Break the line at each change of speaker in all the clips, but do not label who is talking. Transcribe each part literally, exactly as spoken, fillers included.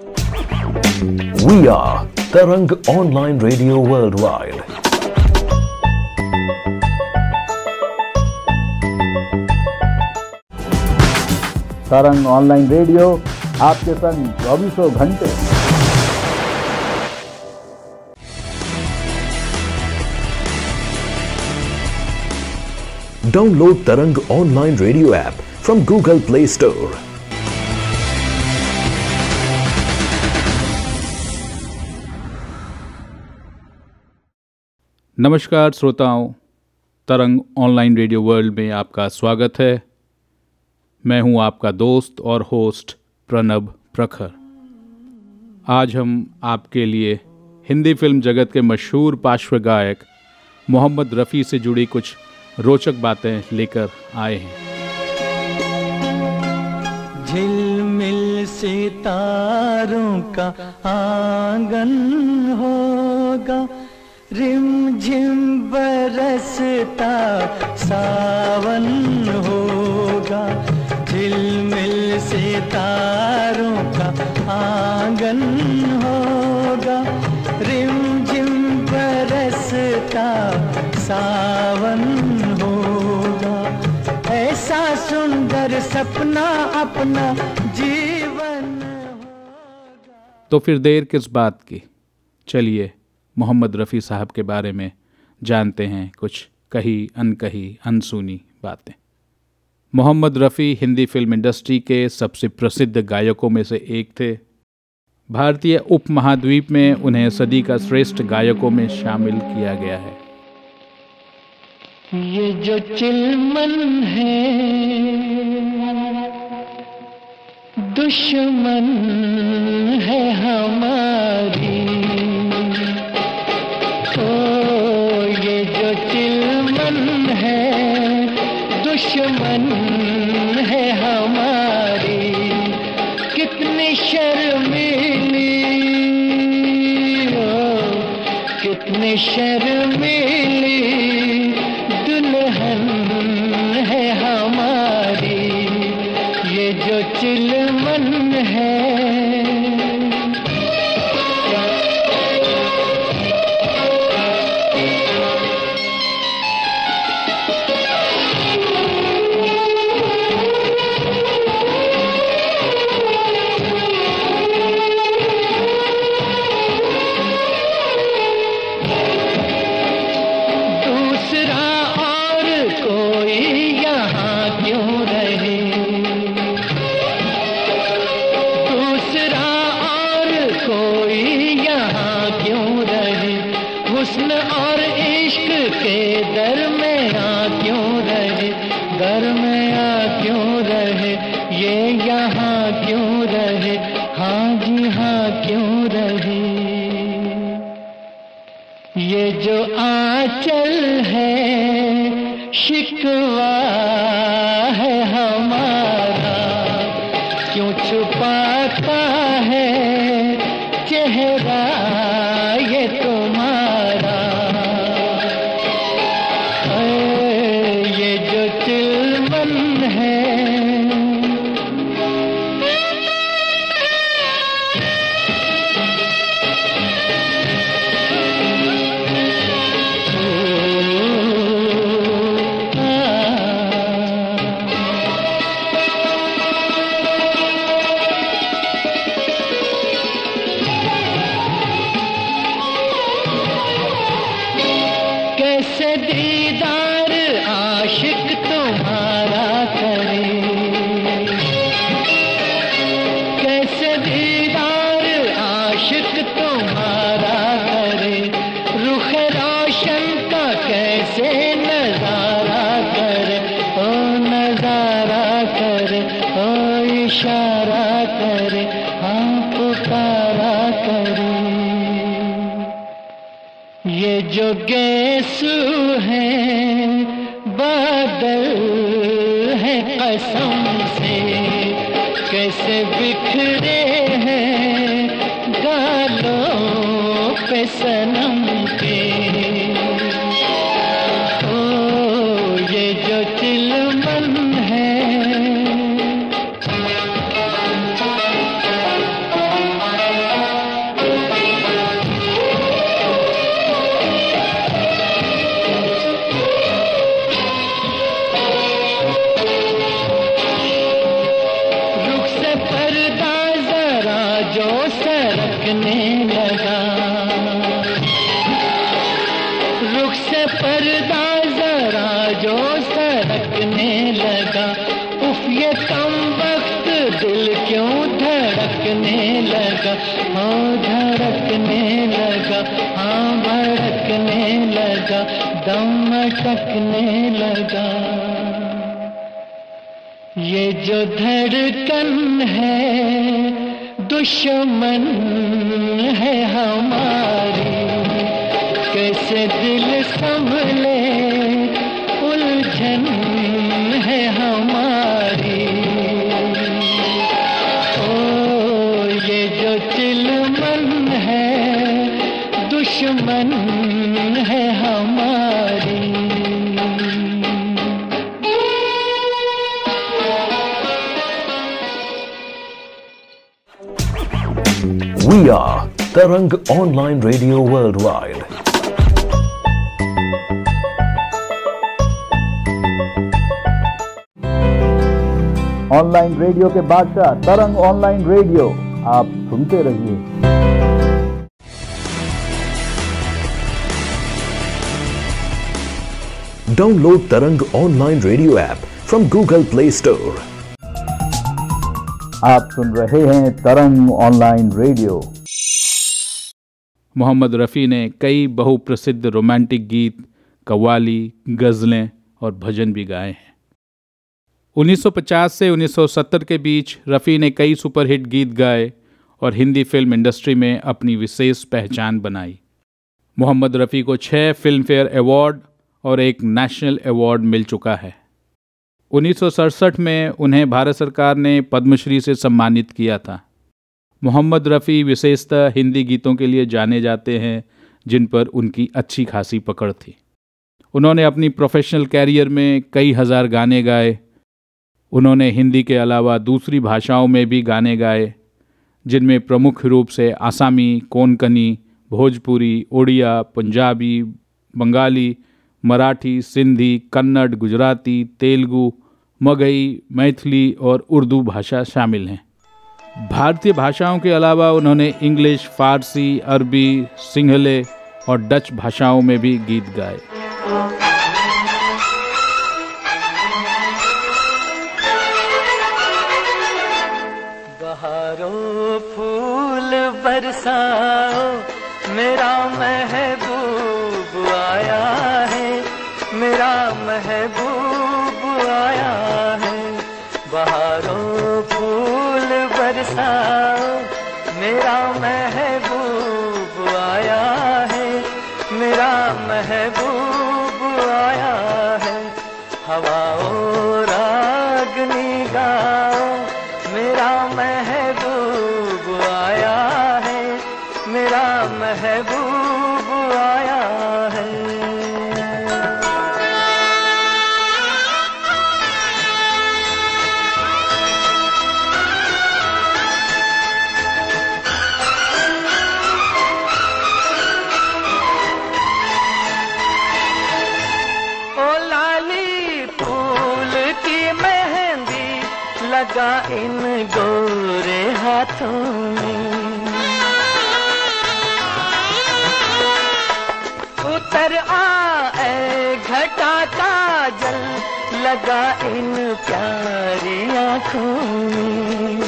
We are Tarang Online Radio Worldwide.
Tarang online radio आपके संग चौबीसों घंटे।
Download Tarang Online Radio app from Google Play Store.
नमस्कार श्रोताओं, तरंग ऑनलाइन रेडियो वर्ल्ड में आपका स्वागत है। मैं हूं आपका दोस्त और होस्ट प्रणब प्रखर। आज हम आपके लिए हिंदी फिल्म जगत के मशहूर पार्श्व गायक मोहम्मद रफ़ी से जुड़ी कुछ रोचक बातें लेकर आए हैं।
झिलमिल सितारों का आंगन होगा, रिम झिम बरसता सावन होगा। झिलमिल सितारों का आंगन होगा, रिम झिम बरसता सावन होगा। ऐसा सुंदर सपना अपना जीवन होगा।
तो फिर देर किस बात की, चलिए मोहम्मद रफ़ी साहब के बारे में जानते हैं कुछ कही अनकही अनसुनी बातें। मोहम्मद रफ़ी हिंदी फिल्म इंडस्ट्री के सबसे प्रसिद्ध गायकों में से एक थे। भारतीय उपमहाद्वीप में उन्हें सदी का श्रेष्ठ गायकों में शामिल किया गया है।
ये जो चिलमन है दुश्मन है हमारी, ओ ये जो चिलमन है दुश्मन है हमारी। कितनी शर्मीली, ओ कितनी शर्मीली दुल्हन है हमारी, ये जो चिलमन है। ये जो आंचल है शिकवा है हमारा, क्यों छुपाता है चेहरा ये तुम्हारा। ये जो चिलमन है जो गेसू है बादल है कसम से, कैसे बिखरे हैं गालों पे सनम के। ओ ये जो चिलमन है धड़कने लगा। रुख से पर्दा जरा जो सरकने लगा, उफ ये कम वक्त दिल क्यों धड़कने लगा, हाँ धड़कने लगा, हाँ भड़कने लगा, दम अटकने लगा। ये जो धड़कन है दुश्मन है हमारी, कैसे दिल संभले उलझन है हमारी। ओ ये जो चिलमन है दुश्मन है हमारी।
We are Tarang Online Radio Worldwide.
Online radio के बादशाह तरंग ऑनलाइन रेडियो, आप सुनते रहिए।
Download Tarang Online Radio app from Google Play Store.
आप सुन रहे हैं तरंग ऑनलाइन रेडियो।
मोहम्मद रफ़ी ने कई बहुप्रसिद्ध रोमांटिक गीत, कव्वाली, गज़लें और भजन भी गाए हैं। उन्नीस सौ पचास से उन्नीस सौ सत्तर के बीच रफ़ी ने कई सुपरहिट गीत गाए और हिंदी फिल्म इंडस्ट्री में अपनी विशेष पहचान बनाई। मोहम्मद रफ़ी को छः फिल्म फेयर अवार्ड और एक नेशनल अवार्ड मिल चुका है। उन्नीस सौ सड़सठ में उन्हें भारत सरकार ने पद्मश्री से सम्मानित किया था। मोहम्मद रफ़ी विशेषतः हिंदी गीतों के लिए जाने जाते हैं जिन पर उनकी अच्छी खासी पकड़ थी। उन्होंने अपनी प्रोफेशनल कैरियर में कई हज़ार गाने गाए। उन्होंने हिंदी के अलावा दूसरी भाषाओं में भी गाने गाए, जिनमें प्रमुख रूप से आसामी, कोंकणी, भोजपुरी, ओडिया, पंजाबी, बंगाली, मराठी, सिंधी, कन्नड़, गुजराती, तेलुगु, मगही, मैथिली और उर्दू भाषा शामिल हैं। भारतीय भाषाओं के अलावा उन्होंने इंग्लिश, फारसी, अरबी, सिंहले और डच भाषाओं में भी गीत गाए।
बहारों फूल बरसाओ, मेरा महबूब आया है, मेरा महबूब आया है। बहारों फूल बरसाओ, मेरा महबूब आया है, मेरा महबूब आया है। हवाओं रागनी गाओ, मेरा महबूब आया है, मेरा महबूब आया है। लगा इन गोरे हाथों में, उतर आए घटा काजल, लगा इन प्यारी आँखों में।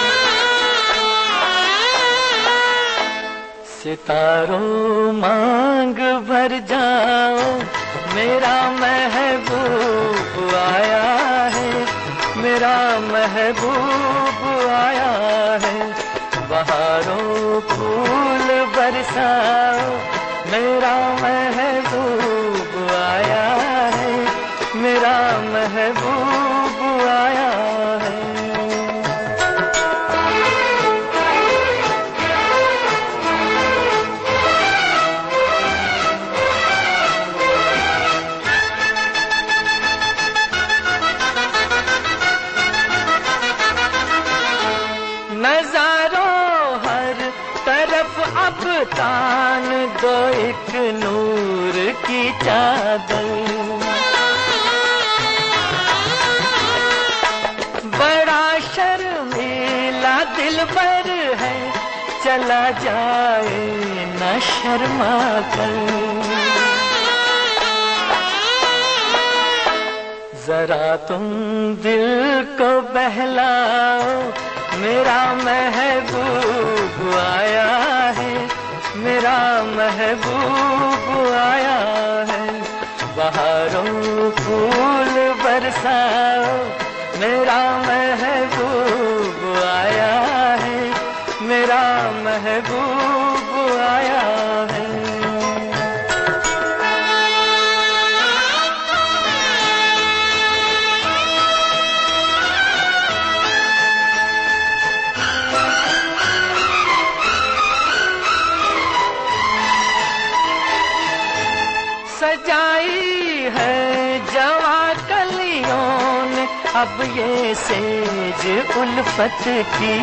सितारों मांग भर जाओ, मेरा महबूब आया है, मेरा महबूब आया है। बहारों फूल बरसाओ, मेरा महबूब आया है, मेरा महबूब आया है। नजारों हर तरफ अब तान दो एक नूर की चादर, बड़ा शर्मीला दिलबर है, चला जाए न शर्मा कर। जरा तुम दिल को बहलाओ, मेरा महबूब आया है, मेरा महबूब आया है। बहारों फूल बरसाओ, मेरा महबूब आया है, मेरा महबूब आया है। सजाई है जवा कलियों ने अब ये सेज उल्फत की।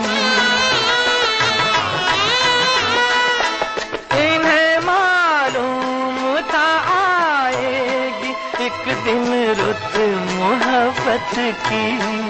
इन्हें मालूम था आएगी एक दिन रुत मोहब्बत की।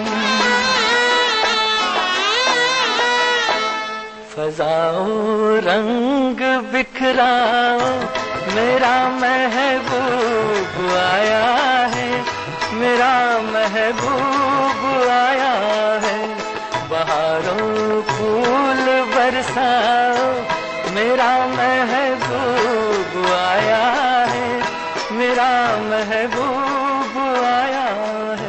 फजाओ रंग बिखराओ, मेरा महबूब आया है, मेरा महबूब आया है। बहारों फूल बरसाओ, मेरा महबूब आया है, मेरा महबूब आया है।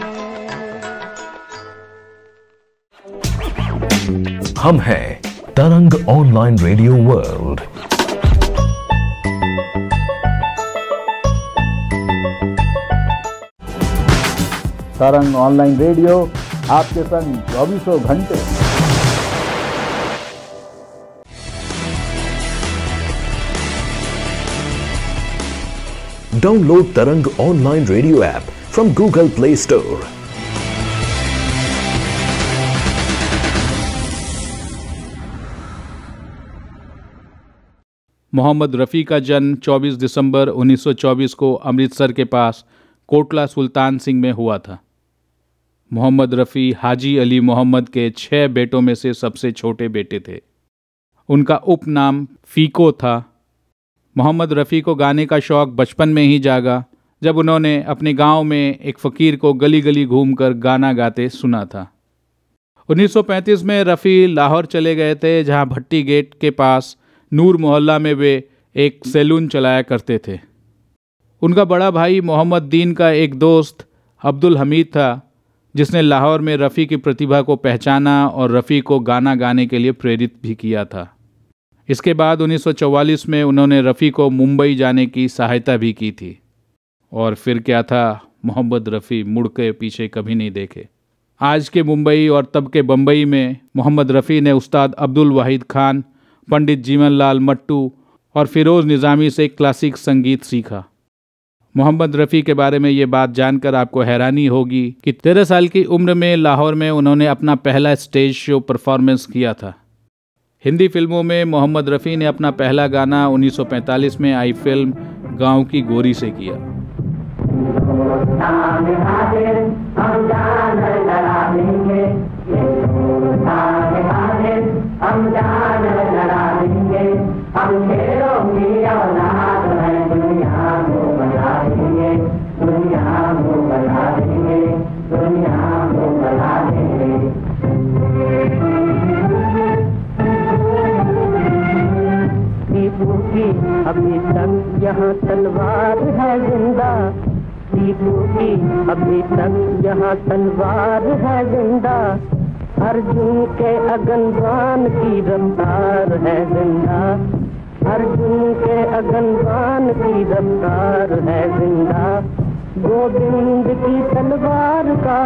हम हैं Tarang online radio world.
Tarang online radio आपके संग चौबीसों घंटे।
Download Tarang online radio app from Google Play Store.
Mohammed Rafi का जन्म चौबीस दिसंबर उन्नीस सौ चौबीस को अमृतसर के पास कोटला सुल्तान सिंह में हुआ था। मोहम्मद रफ़ी हाजी अली मोहम्मद के छह बेटों में से सबसे छोटे बेटे थे। उनका उपनाम फ़ीको था। मोहम्मद रफ़ी को गाने का शौक़ बचपन में ही जागा जब उन्होंने अपने गांव में एक फ़कीर को गली गली घूमकर गाना गाते सुना था। उन्नीस सौ पैंतीस में रफ़ी लाहौर चले गए थे, जहां भट्टी गेट के पास नूर मोहल्ला में वे एक सैलून चलाया करते थे। उनका बड़ा भाई मोहम्मद दीन का एक दोस्त अब्दुल हमीद था, जिसने लाहौर में रफ़ी की प्रतिभा को पहचाना और रफ़ी को गाना गाने के लिए प्रेरित भी किया था। इसके बाद उन्नीस सौ चौवालीस में उन्होंने रफ़ी को मुंबई जाने की सहायता भी की थी। और फिर क्या था, मोहम्मद रफ़ी मुड़ के पीछे कभी नहीं देखे। आज के मुंबई और तब के बम्बई में मोहम्मद रफ़ी ने उस्ताद अब्दुल वाहिद खान, पंडित जीवन लाल मट्टू और फिरोज़ निज़ामी से क्लासिक संगीत सीखा। मोहम्मद रफ़ी के बारे में ये बात जानकर आपको हैरानी होगी कि तेरह साल की उम्र में लाहौर में उन्होंने अपना पहला स्टेज शो परफॉर्मेंस किया था। हिंदी फिल्मों में मोहम्मद रफ़ी ने अपना पहला गाना उन्नीस सौ पैंतालीस में आई फिल्म गांव की गोरी से किया।
अभी तक यहाँ तलवार है जिंदा, टीपू की अभी तक यहाँ तलवार है जिंदा, अर्जुन के अगनबान की रफ्तार है जिंदा, अर्जुन के अगनबान की रफ्तार है जिंदा, गोविंद की तलवार का,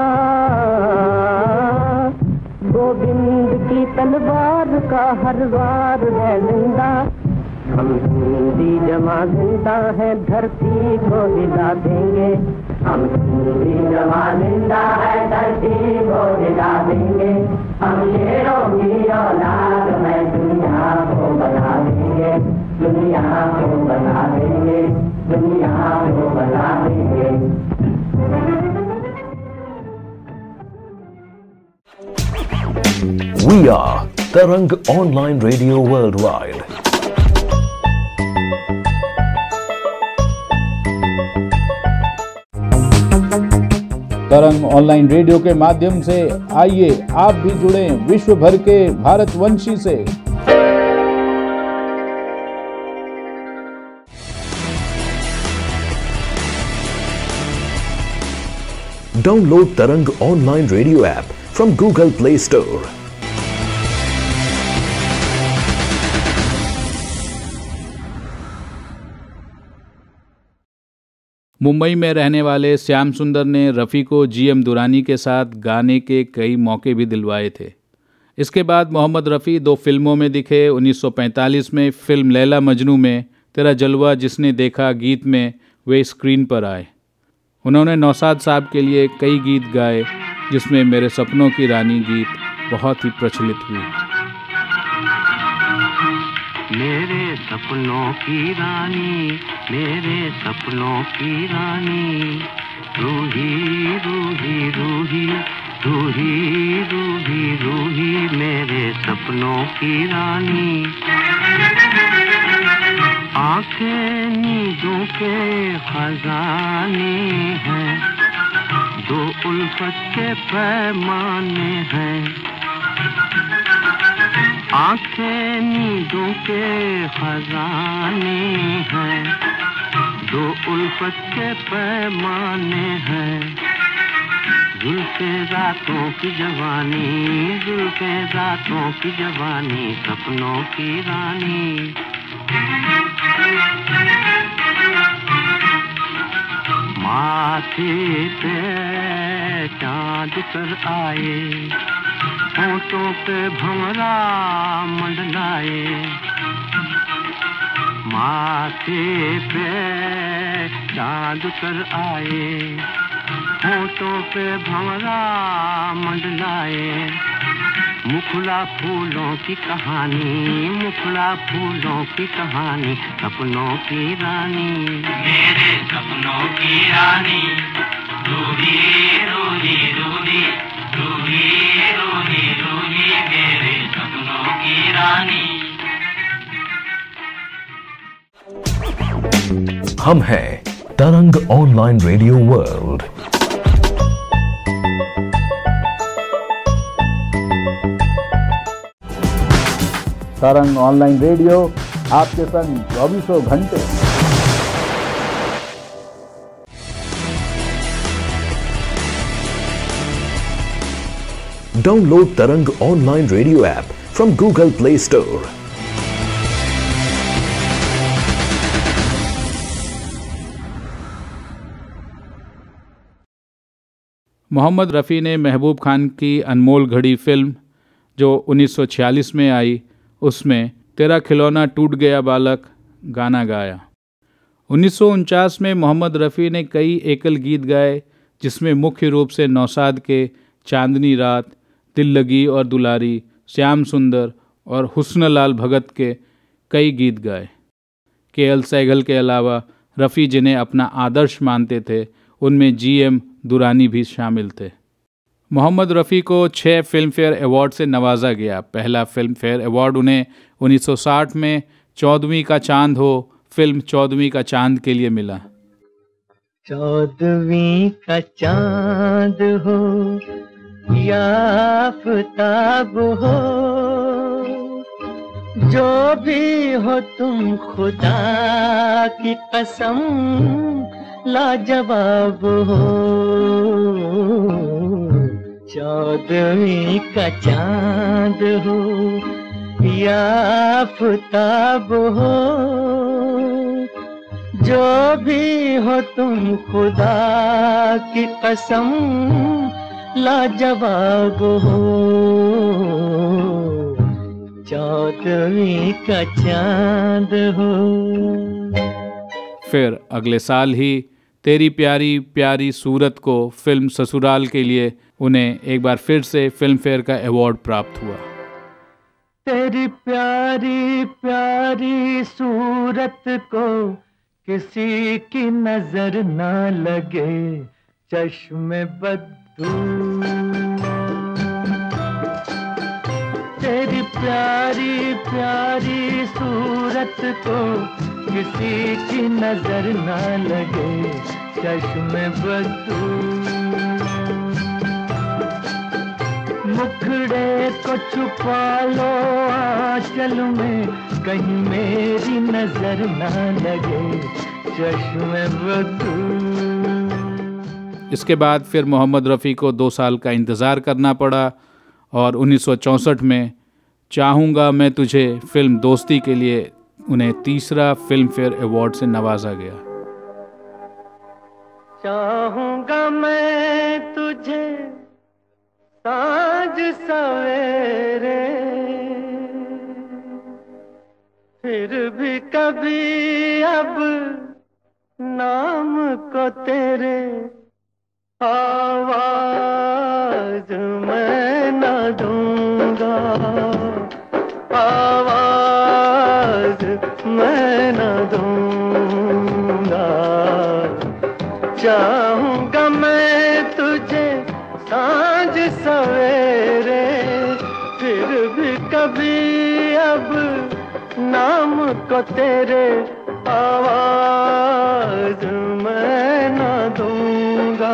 गोविंद की तलवार का हर वार है जिंदा। हम हिंदी जमा जिंदा है, धरती को हिला देंगे, हम हिंदी जमा जिंदा है, धरती को हिला देंगे, हम शेरों की औलाद में दुनिया को बना देंगे, दुनिया को बना देंगे, दुनिया को बना देंगे।
We are Tarang Online Radio Worldwide.
Tarang online radio के माध्यम से आइए आप भी जुड़ें विश्व भर के भारतवंशी से।
Download Tarang Online Radio app from Google Play Store.
Mumbai में रहने वाले श्याम सुंदर ने रफ़ी को जीएम दुरानी के साथ गाने के कई मौके भी दिलवाए थे। इसके बाद मोहम्मद रफ़ी दो फिल्मों में दिखे। उन्नीस सौ पैंतालीस में फिल्म लैला मजनू में तेरा जलवा जिसने देखा गीत में वे स्क्रीन पर आए। उन्होंने नौशाद साहब के लिए कई गीत गाए, जिसमें मेरे सपनों की रानी गीत बहुत ही प्रचलित हुई।
मेरे सपनों की रानी, मेरे सपनों की रानी, रूही रूही रूही रूही रूही रूही मेरे सपनों की रानी। आंखें नींदों के खजाने हैं, दो उल्फत के पैमाने हैं। आंखें नींदों के खजाने हैं, दो उल्फत के पैमाने हैं। जुल्फे रातों की जवानी, जुल्फे रातों की जवानी, सपनों की रानी। माथे पे चाँद कर आए, होठों पे भंवरा मंडलाए। माथे पे चाँद कर आए, होठों पे भंवरा मंडलाए। मुखड़ा फूलों की कहानी, मुखड़ा फूलों की कहानी, सपनों की रानी। मेरे सपनों की रानी, रूही रूही रूही रूही रूही रूही मेरे सपनों की रानी।
हम हैं Tarang online radio world.
Tarang online radio आपके संग चौबीसों घंटे।
Download Tarang Online Radio app from Google Play Store.
Mohammed Rafi ने महबूब खान की अनमोल घड़ी फिल्म जो उन्नीस सौ छियालीस में आई, उसमें तेरा खिलौना टूट गया बालक गाना गाया। उन्नीस सौ उनचास में मोहम्मद रफ़ी ने कई एकल गीत गाए, जिसमें मुख्य रूप से नौशाद के चांदनी रात, दिल लगी और दुलारी, श्याम सुंदर और हुस्नलाल भगत के कई गीत गाए। के एल सहगल के अलावा रफ़ी जिन्हें अपना आदर्श मानते थे, उनमें जीएम दुरानी भी शामिल थे। मोहम्मद रफ़ी को छः फिल्म फेयर अवार्ड से नवाजा गया। पहला फिल्म फेयर अवार्ड उन्हें उन्नीस सौ साठ में चौदहवीं का चांद हो फिल्म चौदहवीं का चांद के लिए मिला।
चौदहवीं का चांद हो या आफताब हो, जो भी हो तुम खुदा की कसम लाजवाब हो। चौदहवीं का चांद हो या आफताब हो, जो भी हो तुम खुदा की कसम लाजवाब हो। चौदहवीं का चांद हो।
फिर अगले साल ही तेरी प्यारी प्यारी सूरत को फिल्म ससुराल के लिए उन्हें एक बार फिर से फिल्म फेयर का अवार्ड प्राप्त हुआ।
तेरी प्यारी प्यारी सूरत को किसी की नजर ना लगे, चश्मे बद्दू। तेरी प्यारी प्यारी सूरत को किसी की नजर ना लगे चश्मे बदू, मुखड़े को छुपा लो आंचल में कहीं मेरी नजर ना लगे चश्मे बदू।
इसके बाद फिर मोहम्मद रफ़ी को दो साल का इंतज़ार करना पड़ा और उन्नीस सौ चौंसठ में चाहूँगा मैं तुझे फिल्म दोस्ती के लिए उन्हें तीसरा फिल्म फेयर अवार्ड से नवाजा गया।
चाहूँगा मैं तुझे साँझ सवेरे, फिर भी कभी अब नाम को तेरे आवाज मैं न दूंगा, आवाज मैं न दूंगा। चाहूँगा मैं तुझे साँझ सवेरे, फिर भी कभी अब नाम को तेरे आवाज मैं न दूंगा,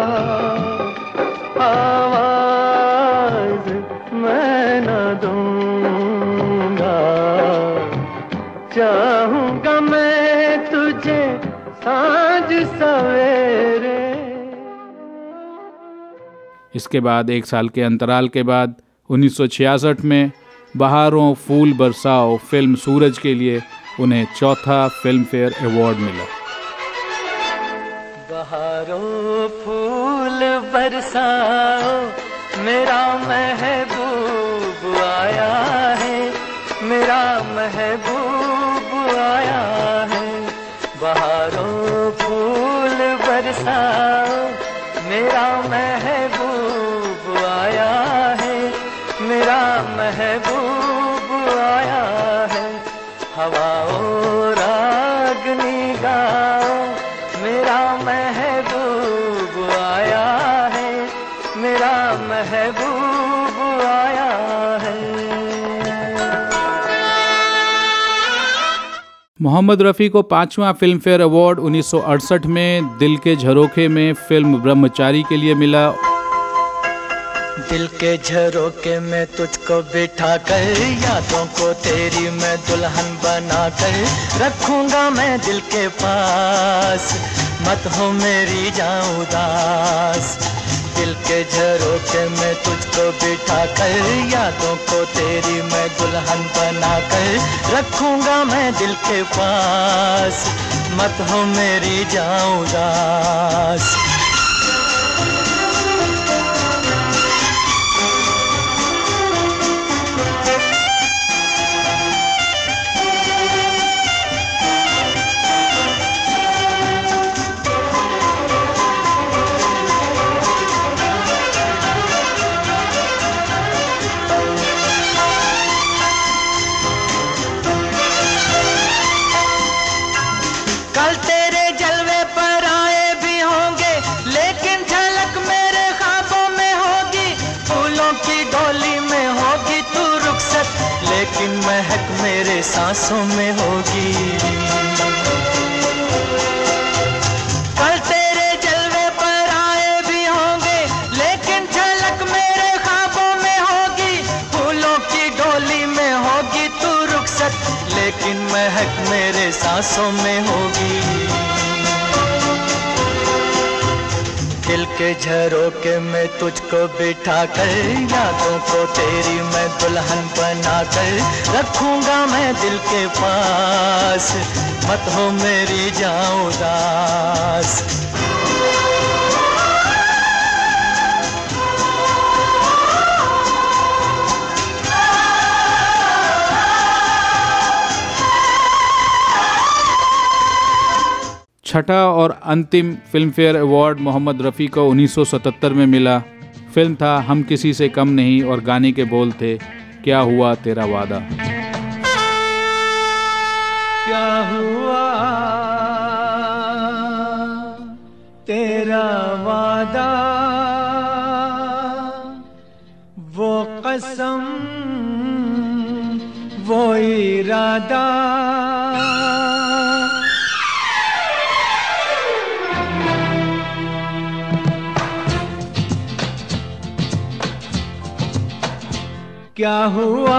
आवाज मैं न दूंगा। चाहूँगा मैं तुझे साँझ सवेरे।
इसके बाद एक साल के अंतराल के बाद उन्नीस सौ छियासठ में बहारों फूल बरसाओ फिल्म सूरज के लिए उन्हें चौथा फिल्म फेयर अवार्ड मिला।
बहारों फूल बरसाओ मेरा महबूब आया है, मेरा महबूब आया है। बहारों फूल बरसाओ मेरा महबूब आया है, मेरा महबूब आया है। हवाओं रागनी गाओ मेरा महबूब आया है, मेरा महबूब आया है।
मोहम्मद रफ़ी को पांचवा फिल्म फेयर अवार्ड उन्नीस सौ अड़सठ में दिल के झरोखे में फिल्म ब्रह्मचारी के लिए मिला।
दिल के झरोखे में तुझको बिठा कर, यादों को तेरी मैं दुल्हन बना कर रखूंगा मैं दिल के पास, मत हो मेरी जाऊं उदास। दिल के झरोखे में तुझको बिठा कर, यादों को तेरी मैं दुल्हन बना कर रखूंगा मैं दिल के पास, मत हो मेरी जाऊं उदास। लेकिन महक मेरे सांसों में होगी। कल तेरे जलवे पर आए भी होंगे, लेकिन झलक मेरे ख्वाबों में होगी। फूलों की डोली में होगी तू रुखसत, लेकिन महक मेरे सांसों में होगी। दिल के झरोखे में तुझको बिठा कर, यादों को तेरी मैं दुल्हन बना कर रखूंगा मैं दिल के पास, मत हो मेरी जाऊं उदास।
छठा और अंतिम Filmfare award Mohammed Rafi को उन्नीस सौ सतहत्तर में मिला। फिल्म था हम किसी से कम नहीं और गाने के बोल थे क्या हुआ तेरा वादा।
क्या हुआ तेरा वादा, वो कसम इरादा। क्या हुआ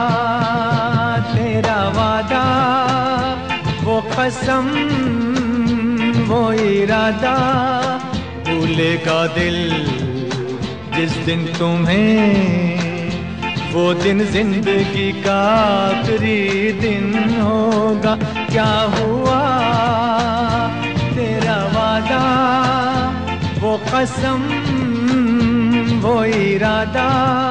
तेरा वादा, वो कसम वो इरादा, भूलेगा दिल जिस दिन तुम्हें, वो दिन जिंदगी का आखिरी दिन होगा। क्या हुआ तेरा वादा, वो कसम वो इरादा।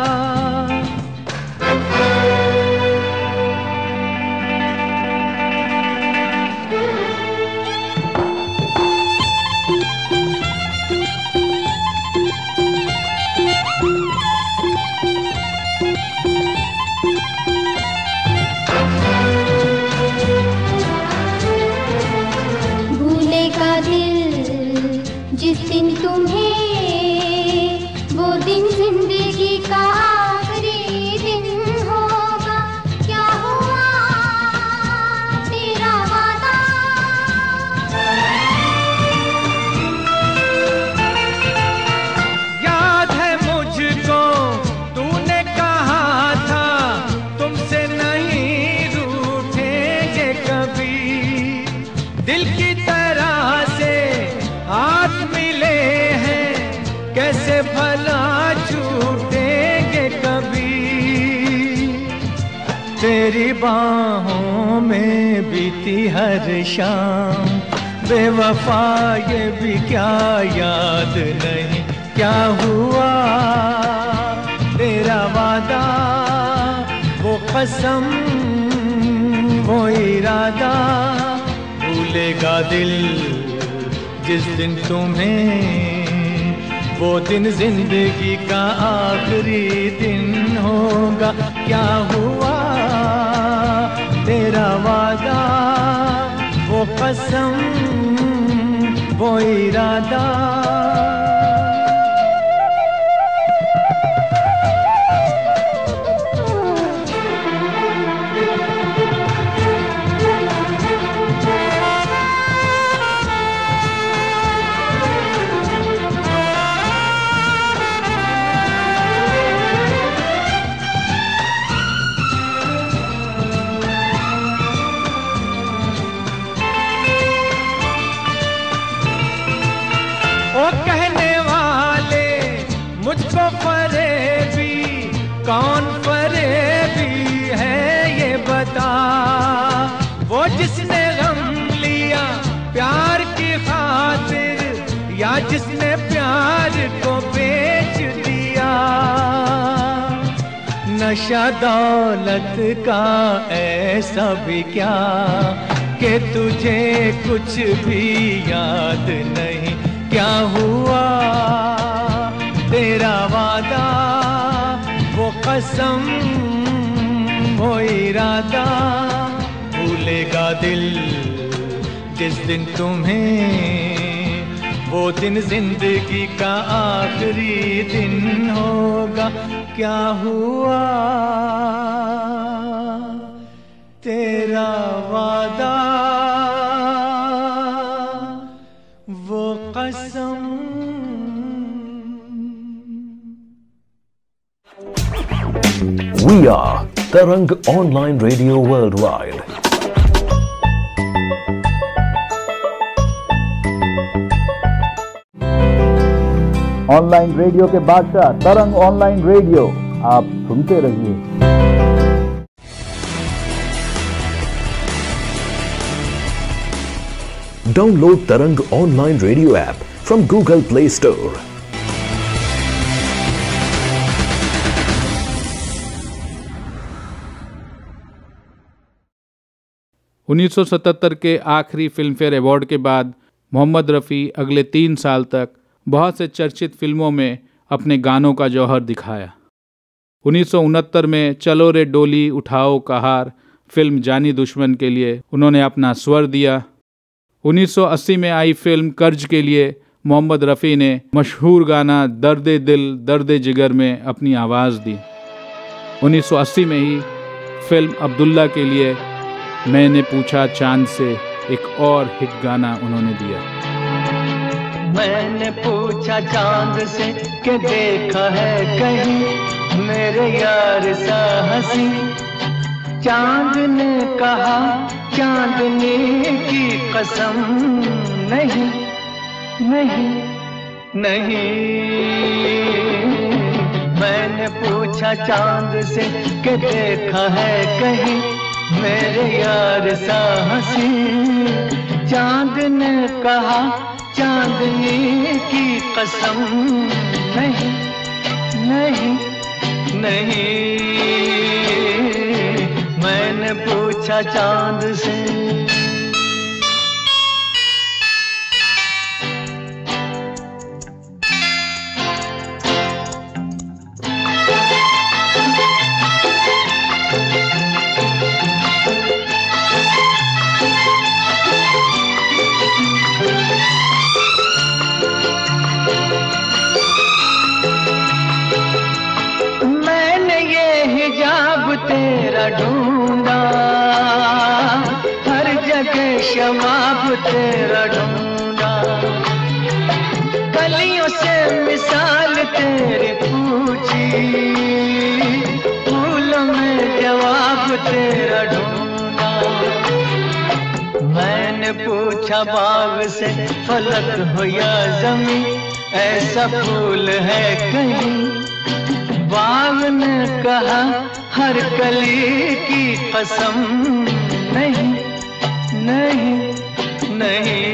भूलेगा दिल जिस दिन तुम्हें, वो दिन जिंदगी का आखिरी दिन होगा। क्या हुआ तेरा वादा।
याद है मुझको तूने कहा था, तुमसे नहीं रूठेंगे कभी। दिल की तरह से हाथ मिले हैं, कैसे भला छूटेंगे कभी। तेरी बाहों में बीती हर शाम, बेवफा ये भी क्या याद नहीं। क्या हुआ तेरा वादा, वो कसम वो इरादा, भूलेगा दिल जिस दिन तुम्हें, वो दिन जिंदगी का आखिरी दिन होगा। क्या हुआ तेरा वादा, वो कसम वो इरादा। ओ कहने वाले मुझको फरेबी, कौन फरेबी है ये बता। वो जिसने गम लिया प्यार की खातिर, या जिसने प्यार को बेच दिया। नशा दौलत का ऐसा भी क्या कि तुझे कुछ भी याद नहीं। क्या हुआ तेरा वादा, वो कसम वो इरादा, भूलेगा दिल जिस दिन तुम्हें, वो दिन जिंदगी का आखिरी दिन होगा। क्या हुआ तेरा वादा, वो कसम।
We are Tarang Online Radio Worldwide.
Online radio के बादशाह तरंग ऑनलाइन रेडियो, आप सुनते रहिए।
Download Tarang Online Radio app from Google Play Store.
उन्नीस सौ सतहत्तर के आखिरी फिल्मफेयर अवार्ड के बाद मोहम्मद रफ़ी अगले तीन साल तक बहुत से चर्चित फिल्मों में अपने गानों का जौहर दिखाया। उन्नीस सौ उनहत्तर में चलो रे डोली उठाओ कहार फिल्म जानी दुश्मन के लिए उन्होंने अपना स्वर दिया। उन्नीस सौ अस्सी में आई फिल्म कर्ज के लिए मोहम्मद रफ़ी ने मशहूर गाना दर्दे दिल दर्दे जिगर में अपनी आवाज़ दी। उन्नीस सौ अस्सी में ही फिल्म अब्दुल्ला के लिए मैंने पूछा चांद से एक और हिट गाना उन्होंने दिया।
मैंने पूछा चांद से कि देखा है कहीं मेरे यार सा हंसी, चांद ने कहा चांदनी की कसम नहीं नहीं नहीं। मैंने पूछा चांद से कि देखा है कहीं मेरे यार सा हंसी, चांद ने कहा चांदनी की कसम नहीं नहीं नहीं। मैंने पूछा चांद से। तेरा ढूंढा हर जगह शबाब तेरा ढूंढा, गलियों से मिसाल तेरी पूछी, फूलों में जवाब तेरा ढूंढा। मैंने पूछा बाग से फलक हो या ज़मीं, ऐसा फूल है कहीं, बाग ने कहा हर कली की कसम नहीं नहीं नहीं।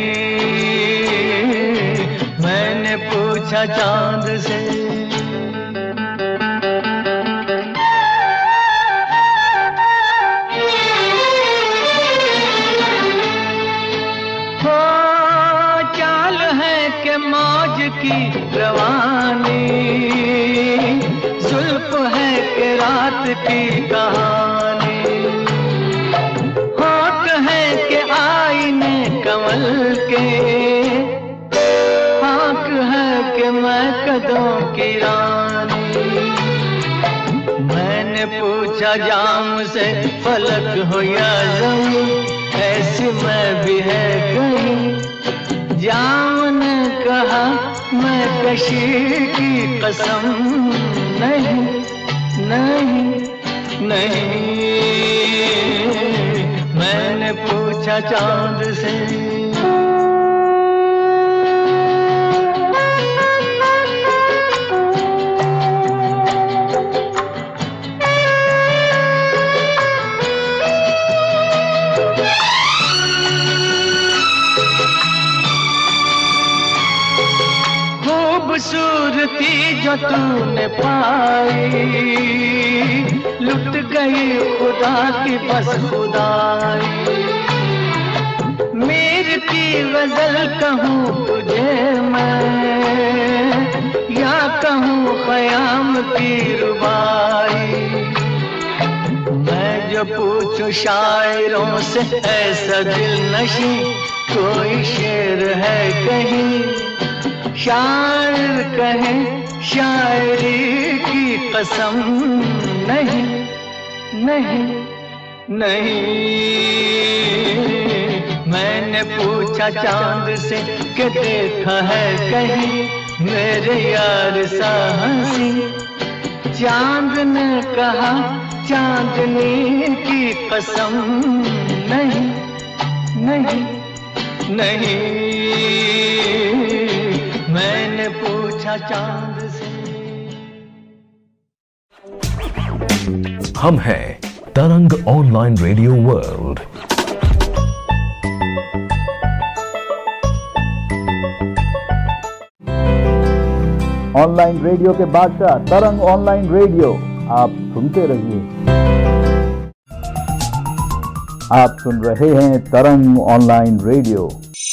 मैंने पूछा चांद से। हो चाल है कि मौज की रवानी, जुल्फ है कि रात की कहानी, होठ है कि आईने कमल के, आँख है कि मैं कदों की रानी। मैंने पूछा जाम से फलक हो या ज़मीं, ऐसी मैं भी है कहीं, जाम ने कहा मैं कशी की कसम नहीं नहीं नहीं। मैंने पूछा चांद से। खूबसूरती जो तूने पाई, लुट गई खुदा की बस खुदाई। मीर की गजल कहूँ तुझे मैं, या कहूँ ख़याम की रुबाई। मैं जो पूछूं शायरों से ऐसा दिल नशी, कोई शेर है कहीं, शायर कहे शायरी की कसम नहीं नहीं नहीं। मैंने पूछा चांद से कि देखा है कहीं मेरे यार सा हंसी, चांद ने कहा चांदनी की कसम नहीं नहीं नहीं। मैंने पूछा चांद से।
हम हैं Tarang online radio world.
Online radio के बादशाह तरंग ऑनलाइन रेडियो, आप सुनते रहिए। आप सुन रहे हैं Tarang online radio.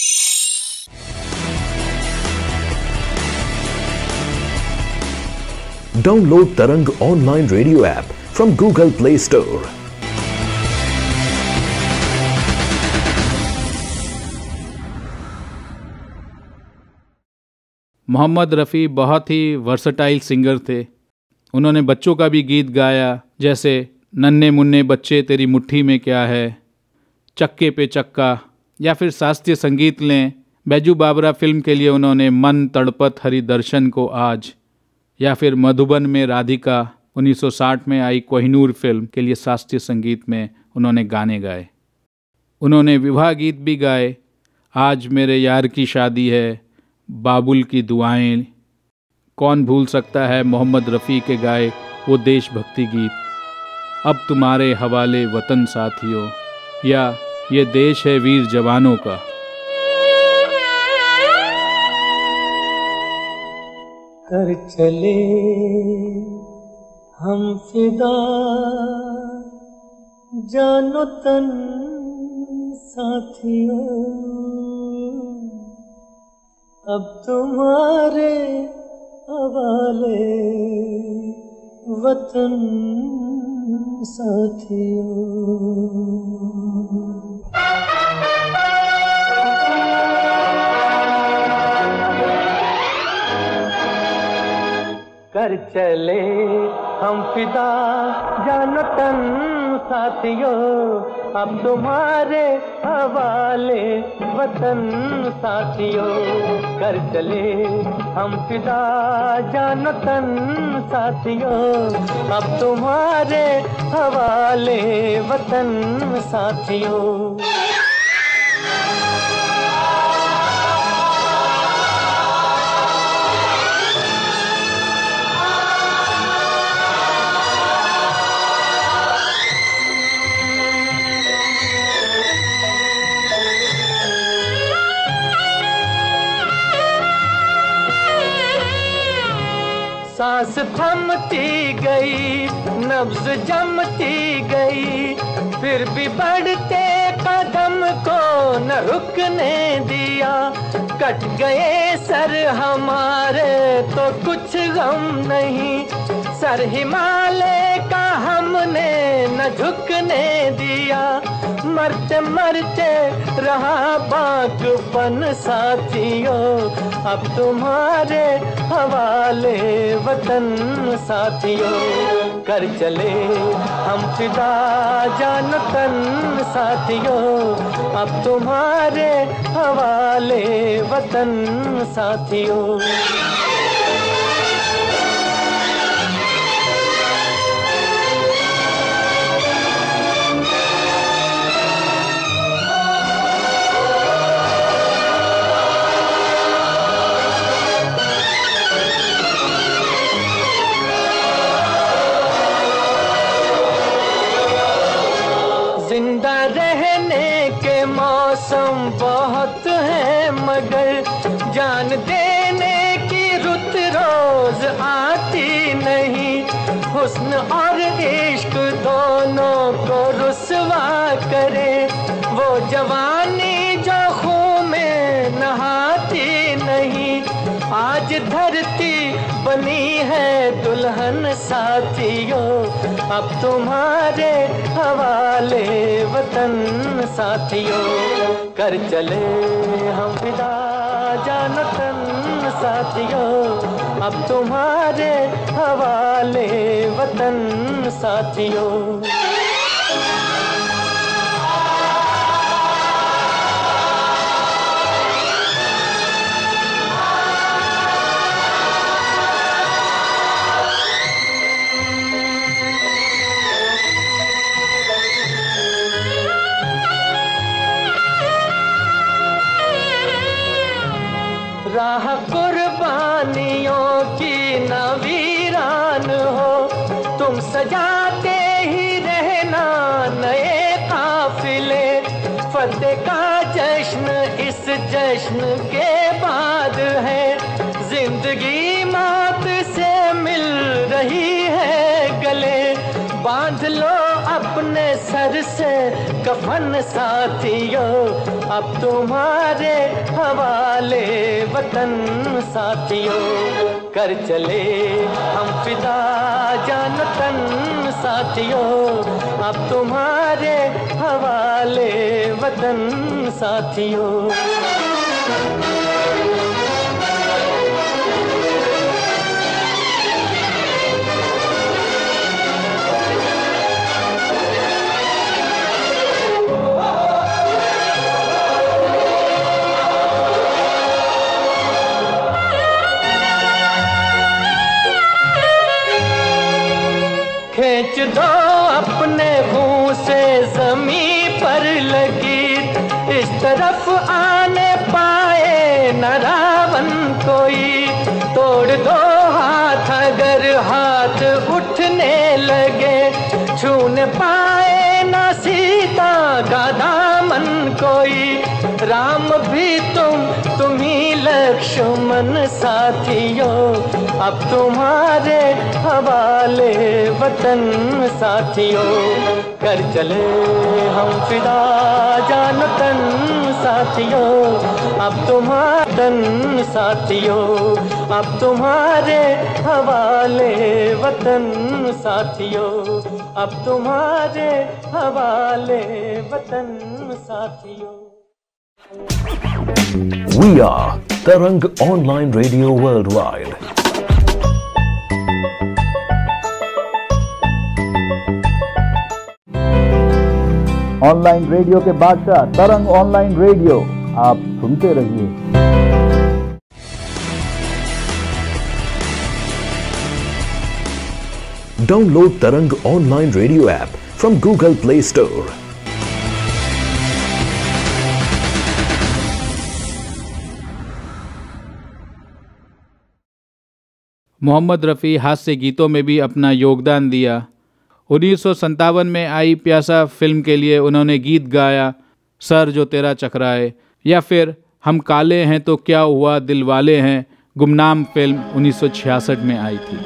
Download Tarang online radio app from Google Play Store.
Mohammed Rafi बहुत ही वर्सटाइल सिंगर थे। उन्होंने बच्चों का भी गीत गाया, जैसे नन्हे मुन्ने बच्चे तेरी मुट्ठी में क्या है, चक्के पे चक्का, या फिर शास्त्रीय संगीत लें, बैजू बावरा फिल्म के लिए उन्होंने मन तड़पत हरि दर्शन को आज, या फिर मधुबन में राधिका उन्नीस सौ साठ में आई कोहिनूर फिल्म के लिए शास्त्रीय संगीत में उन्होंने गाने गाए। उन्होंने विवाह गीत भी गाए, आज मेरे यार की शादी है, बाबुल की दुआएं। कौन भूल सकता है मोहम्मद रफ़ी के गाए वो देशभक्ति गीत, अब तुम्हारे हवाले वतन साथियों, या ये देश है वीर जवानों का।
कर चले हम फिदा जानो तन साथियों, अब तुम्हारे हवाले वतन साथियों। कर चले हम फिदा जानो तन साथियों, अब तुम्हारे हवाले वतन साथियों। कर चले हम फिदा जानो तन साथियों, अब तुम्हारे हवाले वतन साथियों। सांस थमती गई, नब्ज जमती गई, फिर भी बढ़ते कदम को न रुकने दिया। कट गए सर हमारे तो कुछ गम नहीं, सर हिमालय का हमने न झुकने दिया। मरते मरते रहा बाकपन साथियों, अब तुम्हारे हवाले वतन साथियों। कर चले हम फिदा जानो तन साथियों, अब तुम्हारे हवाले वतन साथियों। जिंदा रहने के मौसम बहुत है, मगर जान देने की रुत रोज आती नहीं। हुस्न और इश्क दोनों को रुसवा करे, वो जवानी जो खून में नहाती नहीं। आज धरती बनी है दुल्हन साथियों, अब तुम्हारे हवाले वतन साथियों। कर चले हम फिदा जानो तन साथियों, अब तुम्हारे हवाले वतन साथियों। राह कुर्बानियों की न वीरान हो, तुम सजाते ही रहना नए काफिले। फतेह का जश्न इस जश्न के बाद है, जिंदगी मौत से मिल रही है गले। बांध लो अपने सर से कफन साथियों, अब तुम्हारे हवाले वतन साथियों। कर चले हम फिदा जानो तन साथियों, अब तुम्हारे हवाले वतन साथियों। लगी, इस तरफ आने पाए न रावण कोई। तोड़ दो हाथ अगर हाथ उठने लगे, छूने पाए न सीता का दामन कोई। राम भी तुम तुम ही लक्ष्मण साथियों, अब तुम्हारे हवाले वतन साथियों। कर चले हम फिदा जान तन साथियों, अब तुम्हारे तन साथियों, अब तुम्हारे हवाले वतन साथियों, अब तुम्हारे हवाले वतन साथियों।
We are Tarang Online Radio Worldwide.
Online radio के बादशाह तरंग ऑनलाइन रेडियो, आप सुनते रहिए।
Download Tarang Online Radio app from Google Play Store.
Mohammed Rafi हास्य गीतों में भी अपना योगदान दिया। उन्नीस सौ सत्तावन में आई प्यासा फिल्म के लिए उन्होंने गीत गाया सर जो तेरा चकराए, या फिर हम काले हैं तो क्या हुआ दिल वाले हैं, गुमनाम फिल्म उन्नीस सौ छियासठ में आई थी।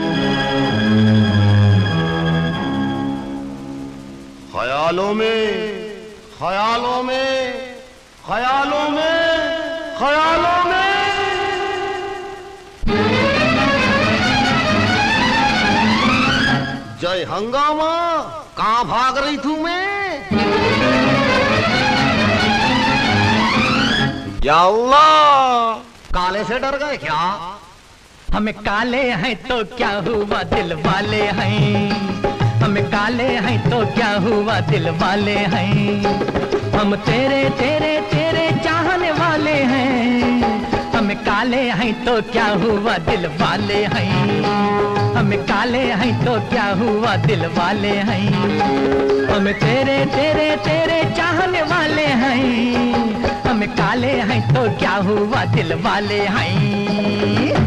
ख्यालों में ख्यालों में ख्यालों में ख्यालों में जय हंगामा, कहाँ भाग रही थू मैं? या अल्लाह, काले से डर गए क्या?
हम काले हैं तो क्या हुआ दिल वाले हैं, हम काले हैं तो क्या हुआ दिल वाले हैं। हम तेरे तेरे तेरे चाहने वाले हैं, हम काले हैं तो क्या हुआ दिल वाले हैं। हम काले हैं तो क्या हुआ दिल वाले हैं, हम तेरे तेरे तेरे चाहने वाले हैं। हम काले हैं तो क्या हुआ दिल वाले हैं।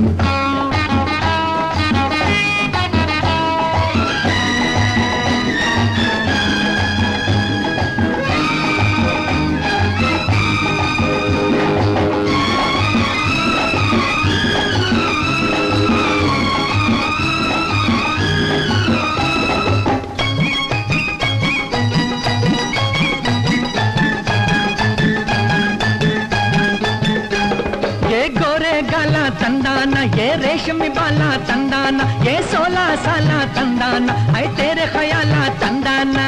तंदाना ये रेशमी बाला तंदाना, ये सोलह साला तंदाना, है तेरे ख्याला तंदाना।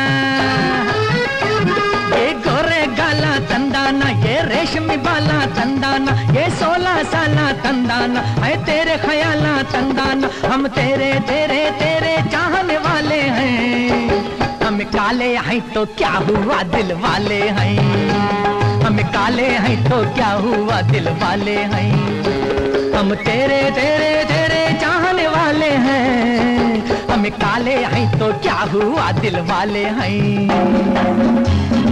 ये गोरे गाला तंदाना, ये रेशमी बाला तंदाना, ये सोलह साला तंदाना, है तेरे ख्याला तंदाना। हम तेरे तेरे तेरे चाहने वाले हैं, हम काले हैं तो क्या हुआ दिल वाले हैं। हम काले हैं तो क्या हुआ दिल वाले हैं। हम तेरे तेरे तेरे चाहने वाले हैं, हम काले हैं तो क्या हुआ दिल वाले हैं।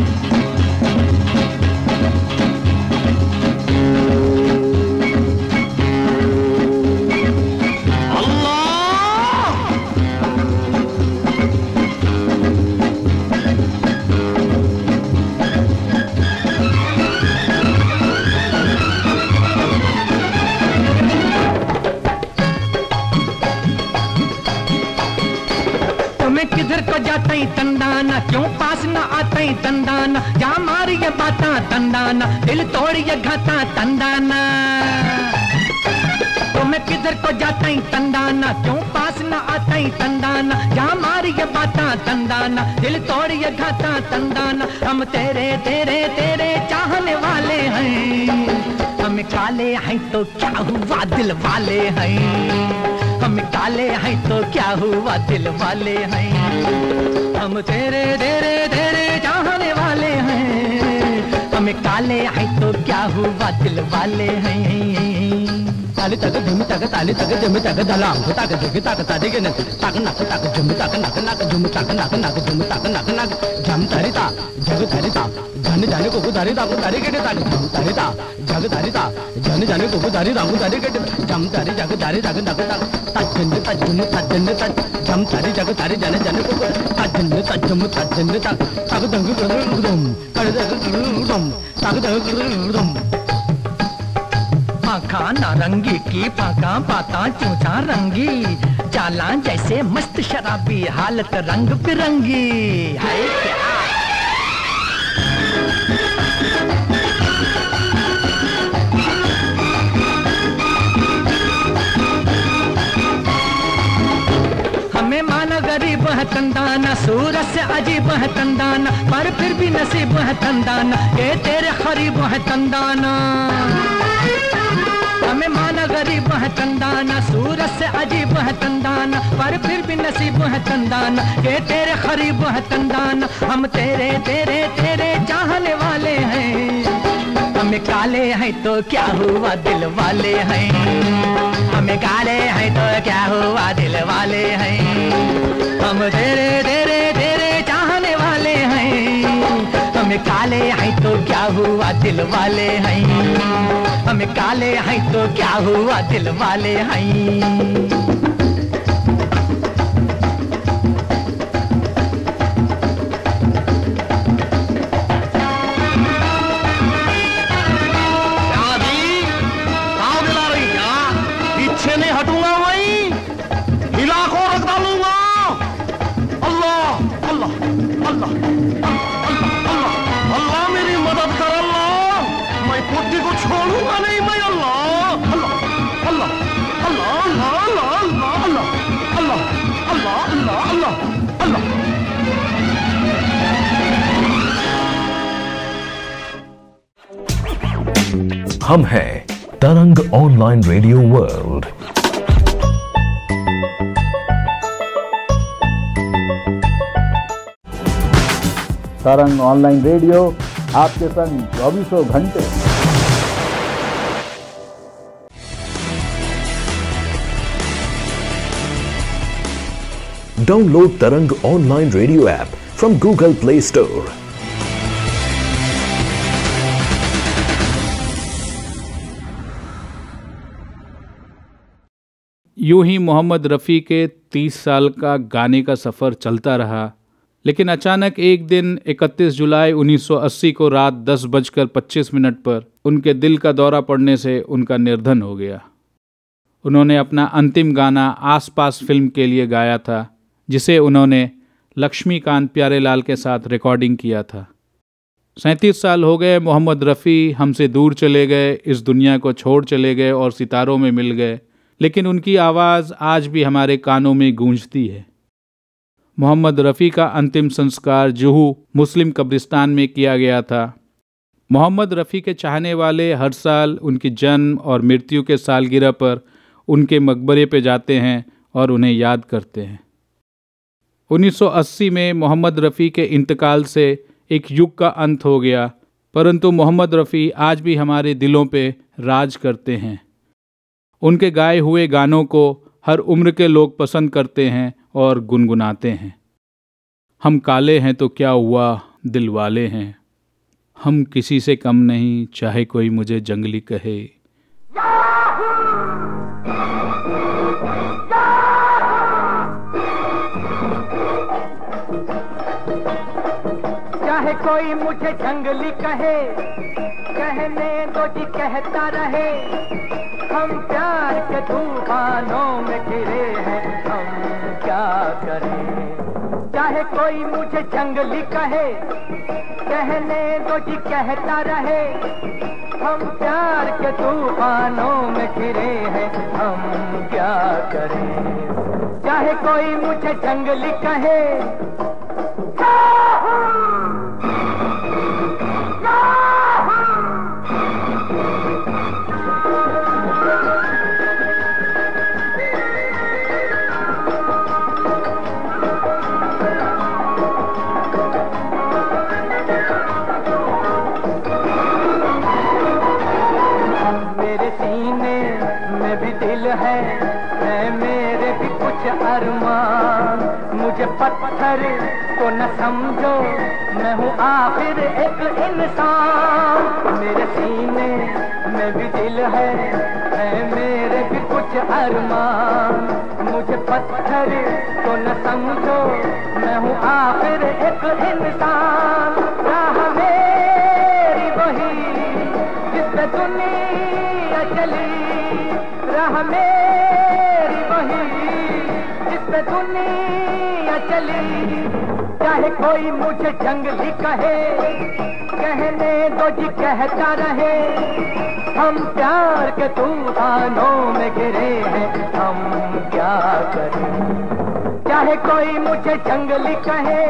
किधर को जाता ही तंदाना, क्यों पास न आता ही तंदाना। जा मारी ये बाता तंदाना, दिल तोड़ी ये घाता तंदाना। तो मैं किधर को जाता ही तंदाना, क्यों पास न आता ही तंदाना। जा मारी ये बाता तंदाना, दिल तोड़ी ये घाता तंदाना। हम तेरे तेरे तेरे चाहने वाले हैं, हम काले हैं तो क्या हुआ दिल वाले हैं। हम काले हैं तो क्या हुआ दिल वाले हैं। हम तेरे तेरे तेरे चाहने वाले हैं, हम काले हैं तो क्या हुआ दिल वाले हैं। ताली तक झुम तक ताली तक झुम तक धलाम को तक देख तक तादी के न तक नक तक झुम तक नक नक झुम तक नक नक झुम तक नक नक झम तारी ता जग तारी ता जन जाने को को तारी ता को तारी के तक झम तारी ता जग तारी ता जन जाने को को तारी ता को तारी के झम तारी जग तारी तक नक तक तजन तजन तजन तज झम तारी जग तारी जन जाने को तजन तजम तजन तक तक दंग दम कर दम तक दम आँखा नारंगी की पाका पाता चूचा रंगी चाला जैसे मस्त शराबी हालत रंग बिरंगी है क्या हमें माना गरीब है तंदाना सूरज से अजीब है तंदाना पर फिर भी नसीब है तंदाना ये तेरे खरीब है तंदाना हमें माना गरीब है तंदाना सूरज से अजीब है तंदाना पर फिर भी नसीब है तंदाना ये तेरे खरीब है तंदाना हम तेरे तेरे तेरे चाहने वाले हैं हमें काले हैं तो क्या हुआ दिल वाले हैं हमें काले हैं तो क्या हुआ दिल वाले हैं हम तेरे तेरे तेरे चाहने वाले हैं हमें काले हैं तो क्या हुआ दिल वाले हैं हमें काले हैं तो क्या हुआ दिल वाले हैं
हम हैं Tarang online radio world.
Tarang online radio आपके संग चौबीसों घंटे।
Download Tarang online radio app from Google Play Store.
यूं ही मोहम्मद रफ़ी के तीस साल का गाने का सफ़र चलता रहा, लेकिन अचानक एक दिन इकतीस जुलाई उन्नीस सौ अस्सी को रात दस बजकर पच्चीस मिनट पर उनके दिल का दौरा पड़ने से उनका निर्धन हो गया। उन्होंने अपना अंतिम गाना आस पास फिल्म के लिए गाया था, जिसे उन्होंने लक्ष्मीकांत प्यारेलाल के साथ रिकॉर्डिंग किया था। सैंतीस साल हो गए मोहम्मद रफ़ी हमसे दूर चले गए, इस दुनिया को छोड़ चले गए और सितारों में मिल गए, लेकिन उनकी आवाज़ आज भी हमारे कानों में गूंजती है। मोहम्मद रफ़ी का अंतिम संस्कार जुहू मुस्लिम कब्रिस्तान में किया गया था। मोहम्मद रफ़ी के चाहने वाले हर साल उनकी जन्म और मृत्यु के सालगिरह पर उनके मकबरे पे जाते हैं और उन्हें याद करते हैं। उन्नीस सौ अस्सी में मोहम्मद रफ़ी के इंतकाल से एक युग का अंत हो गया, परंतु मोहम्मद रफ़ी आज भी हमारे दिलों पे राज करते हैं। उनके गाए हुए गानों को हर उम्र के लोग पसंद करते हैं और गुनगुनाते हैं। हम काले हैं तो क्या हुआ दिल वाले हैं, हम किसी से कम नहीं चाहे कोई मुझे जंगली कहे।
चाहे कोई मुझे जंगली कहे, कहने दो जी कहता रहे, हम प्यार के तूफानों में घिरे हैं, हम क्या करें। चाहे कोई मुझे जंगली कहे, कहने दो जी कहता रहे, हम प्यार के तूफानों में घिरे हैं, हम क्या करें। चाहे कोई मुझे जंगली कहे, पत्थर तो न समझो, मैं हूँ आखिर एक इंसान। मेरे सीने में भी दिल है, है मेरे भी कुछ अरमान। मुझे पत्थर तो न समझो, मैं हूँ आखिर एक इंसान। राह मेरी वही जिस पे दुनिया चली, राह मेरी वही जिस पे दुनिया चली। चाहे कोई मुझे जंगली कहे, कहने दो जी कहता रहे। हम प्यार के तूफानों में गिरे हैं, हम क्या करें। चाहे कोई मुझे जंगली कहे,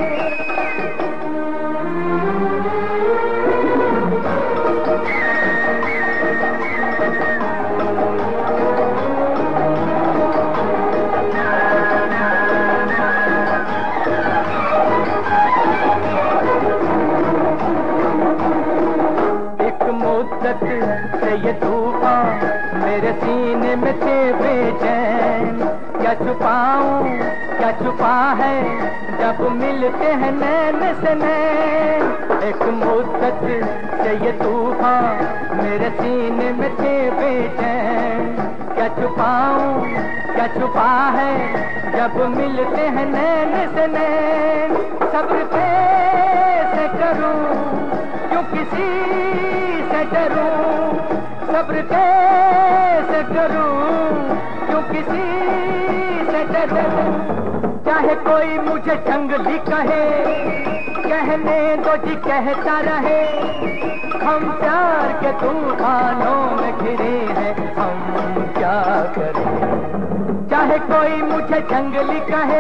से ये तूफान मेरे सीने में थे बेचैन। क्या छुपाऊं क्या छुपा है जब मिलते हैं नैन से नैन। एक मुद्दत से ये तूफान मेरे सीने में थे बेचैन। क्या छुपाऊं क्या छुपा है जब मिलते हैं नैन से नैन। सब्र कैसे करूं क्यों किसी से डरूं, सब्र कैसे करूं क्यों किसी से डरूं। चाहे कोई मुझे जंगली कहे, कहने दो जी कहता रहे। हम प्यार के तूफानों में घिरे हैं, हम क्या करें। चाहे कोई मुझे जंगली कहे,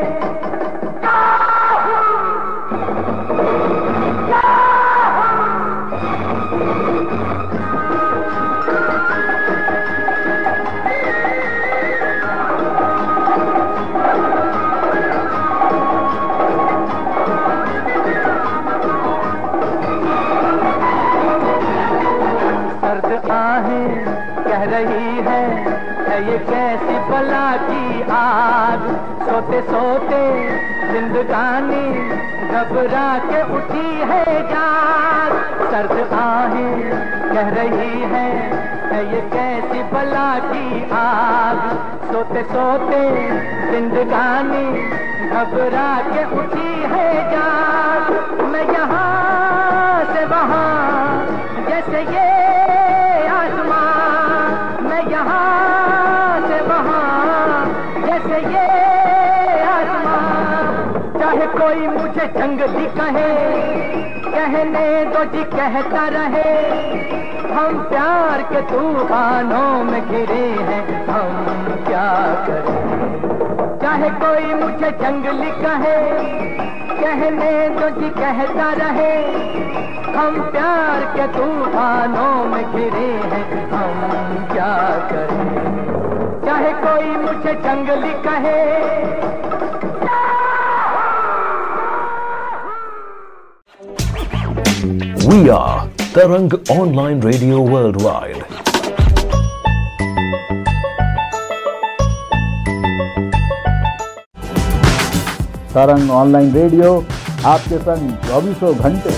कह रही है, है ये कैसी बला की आग। सोते सोते जिंदगानी घबरा के उठी है जाग। सर्द आहें कह रही है, है ये कैसी बला की आग। सोते सोते जिंदगानी घबरा के उठी है जाग। मैं यहाँ से वहाँ जैसे ये आसमां, मैं यहाँ से वहाँ जैसे ये आसमां। चाहे कोई मुझे जंगली कहे, कहने दो जी कहता रहे। हम प्यार के तूफानों में घिरे हैं, हम क्या करें। चाहे कोई मुझे जंगली कहे, कहने दो जी कहता रहे। हम प्यार के तूफानों में घिरे हैं, हम क्या करें। चाहे कोई मुझे जंगली कहे।
We are Tarang Online Radio Worldwide.
Tarang online radio आपके संग चौबीसों घंटे।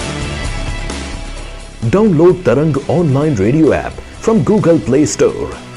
Download Tarang Online Radio app from Google Play Store.